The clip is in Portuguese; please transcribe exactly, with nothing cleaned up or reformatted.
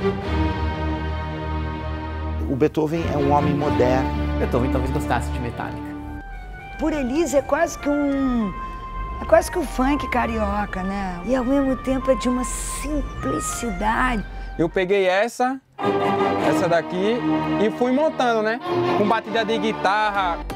O Beethoven é um homem moderno. Beethoven talvez gostasse de Metallica. Por Elise é quase que um... é quase que um funk carioca, né? E ao mesmo tempo é de uma simplicidade. Eu peguei essa, essa daqui e fui montando, né? Com batida de guitarra,